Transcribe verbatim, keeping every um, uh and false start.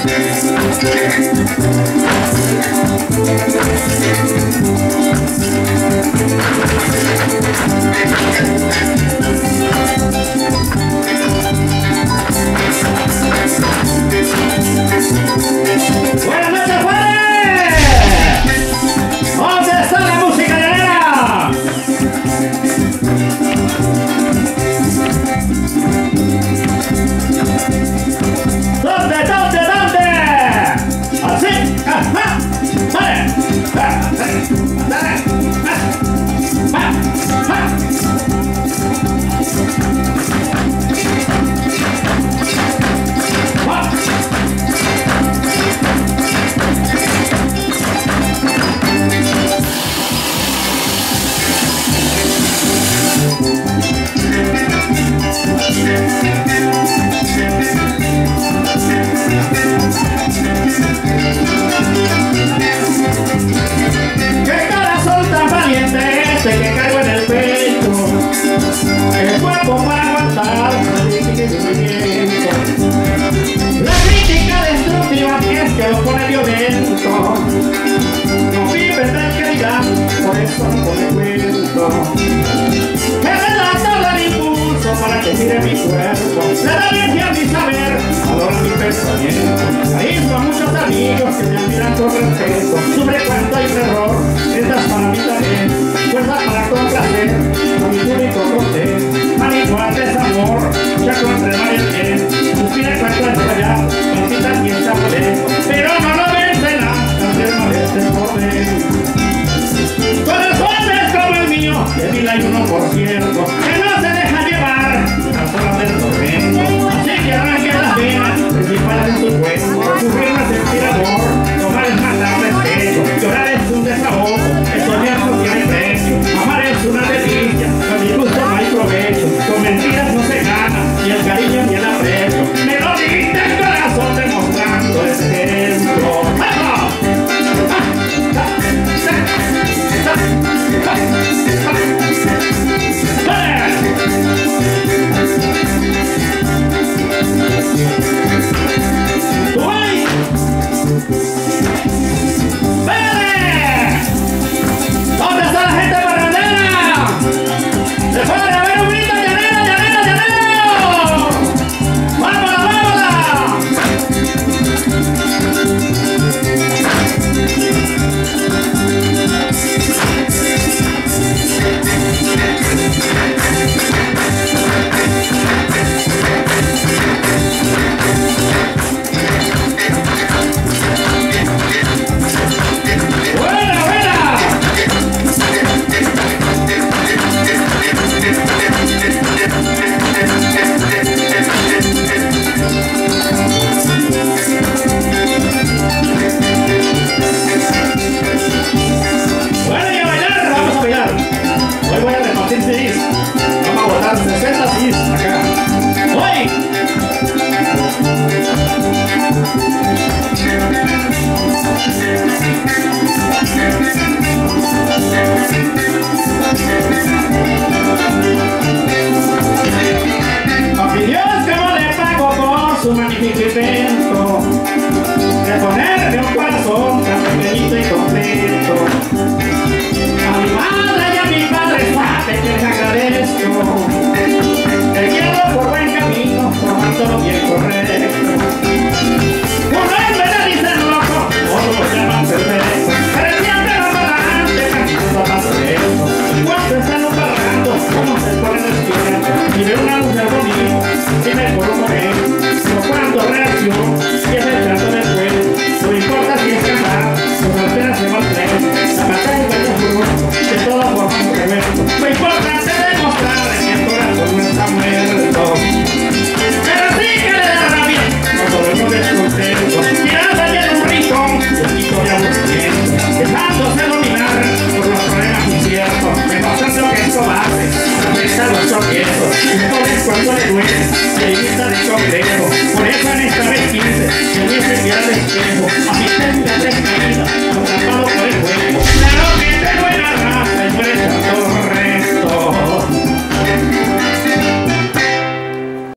Mire mi cuerpo, la da energía a mi saber, valora mi pensamiento. Ahí son muchos amigos que me admiran con respeto. Sobre cuánto hay terror, estas para mí también. Fuerza para complacer, a mi público cortés. Al igual desamor, ya encontré mal el bien. Suspira cuánto es allá, maldita fiesta por eso. Pero no lo vencerá, hacer molestes por dentro. Corazones como el mío, de mil hay uno por cierto, que no se deja llevar las horas del tormento. Así que arranque las venas, principales en tu cuerpo. Sufrir no es sentir amor, tomar es matar respeto. Llorar es un desahogo, el soñar no tiene precio. Amar es una delicia, con disgusto no hay provecho. Con mentiras no se gana, ni el cariño ni el aprecio. Me lo diste el corazón demostrando ese ejemplo. ¿Dónde está la gente barrandera? ¡Se puede ver un grito! ¡Llanero, llanero, llanero! ¡Vámonos, vámonos! Su magnífico invento de ponerme un corazón tan pequeñito y completo. A mi madre y a mi padre sabe que les agradezco. Te guiado por buen camino, tomándolo bien correcto. Uno es verdad y ser loco, otros lo llaman perfecto. Pero siempre va para adelante, caminando más lento. Cuando están parando, como se pone despierto. Y ve una mujer bonita, dime por un momento. Cuando reacción, que es el trato del juego, no importa si es cantar, los arteras se maltratan, la batalla de los grupos, de todas formas un revento. Lo importante es demostrar que el corazón no está muerto. Pero sí que le da rabia, nos volvemos descontentos, tirando allá en un rincón, el chico de aburrimiento, dejándose dominar por los problemas inciertos, demostrando que es cobarde, afecta los tropiezos, entonces cuando le duele, se evita de complejo. Por eso en esta vez quince, que no se queda de espejo.